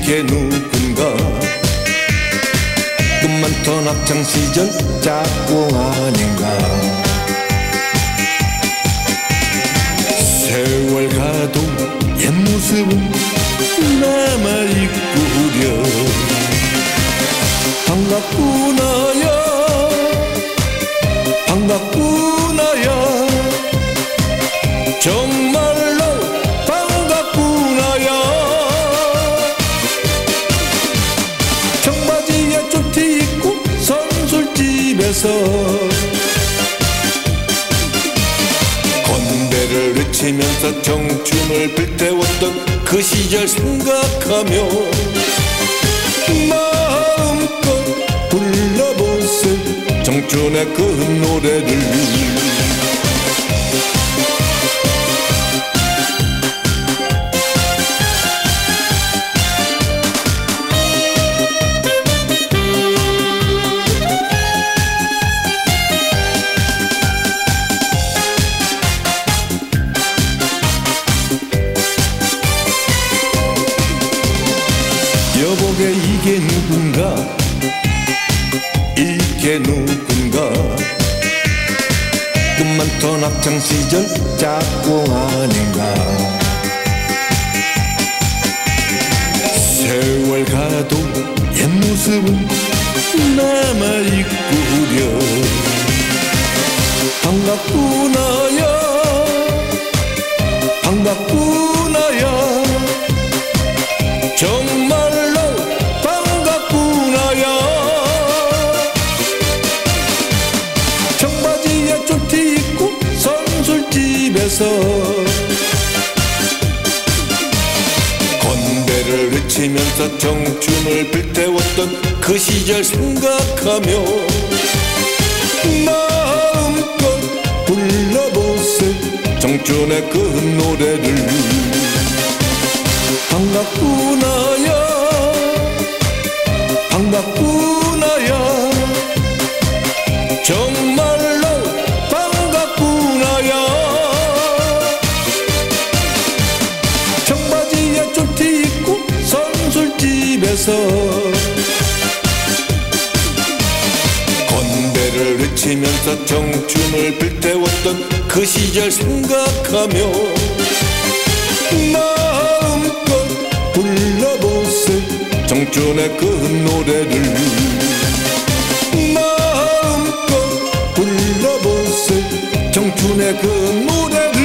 이게 누군가 꿈 많던 학창시절 짝꿍 아닌가. 세월 가도 옛 모습은 남아있구려. 반갑구나야 반갑구나야 정말로 반갑구나야. 청바지에 쫄티 입고 선술집에서 건배를 외치면서 청춘을 불태웠던 그 시절 생각하며 마음껏 불러보세 청춘의 그 노래를. 여보게 이게 누군가 이게 누군가 꿈 많던 학창시절 짝꿍 아닌가. 세월 가도 옛 모습은 남아있구려. 반갑구나야 반갑구나야 정말로 반갑구나야. 청바지에 쫄티 입고 선술집에서 건배를 외치면서 청춘을 불태웠던 그 시절 생각하며 마음껏 불러보세 청춘의 그 노래를. 반갑구나야 반갑구나야 정말로 반갑구나야. 청바지에 쫄티 입고 선술집에서 건배를 외치면서 청춘을 불태웠던 그 시절 생각하며 마음껏 불러보세 청춘의 그 노래를. 마음껏 불러보세 청춘의 그 노래를.